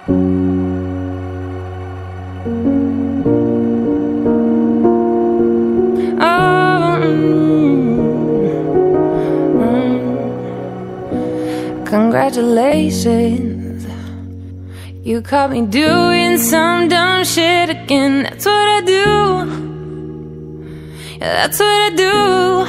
Congratulations, you caught me doing some dumb shit again. That's what I do. Yeah, that's what I do.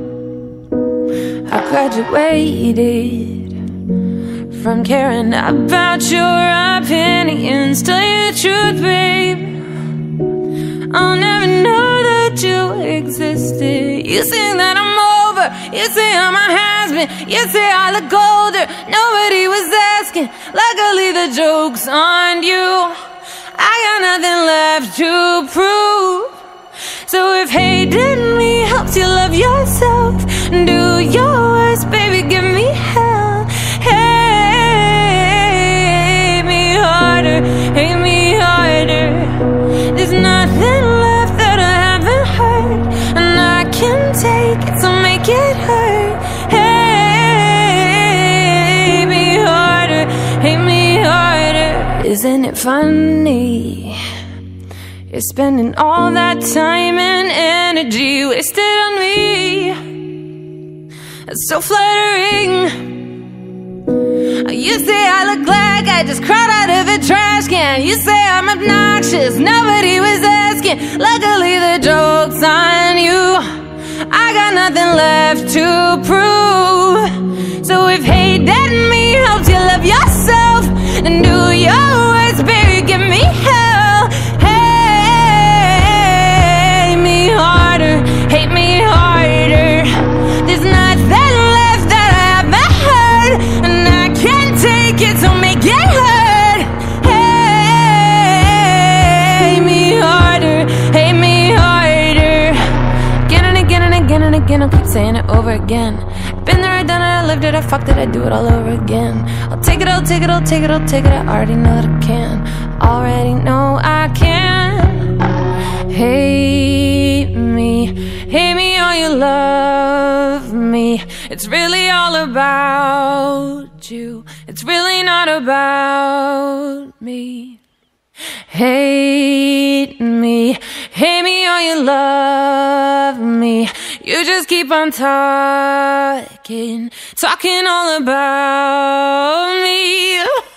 I graduated from caring about your opinions. Tell you the truth, babe, I'll never know that you existed. You say that I'm over, you say I'm a has-been, you say I look older. Nobody was asking, luckily the joke's on you. I got nothing left to prove. So if hating me helps you love yourself, do your worst, baby, give me hell. Hate me harder, hate me harder. There's nothing left that I haven't heard, and I can take it, so make it hurt. Hate me harder, hate me harder. Isn't it funny? You're spending all that time and energy wasted on me. It's so flattering. You say I look like I just crawled out of a trash can. You say I'm obnoxious, nobody was asking. Luckily the joke's on you. I got nothing left to prove. So if hating me helps you love yourself, then do your worst, baby, give me hell. Hate me harder, hate me harder. There's nothing left that I haven't heard, and I can't take it, so make it hurt. Hate me harder, hate me harder. Again and again and again and again, I'll keep saying it over again. Been there, I done it, I lived it, I fucked it, I do it all over again. I'll take it, I'll take it, I'll take it, I'll take it. I already know that I can, already know I can. Hate me or you love me. It's really all about you, it's really not about me. Hate me or you love me. You just keep on talking all about me.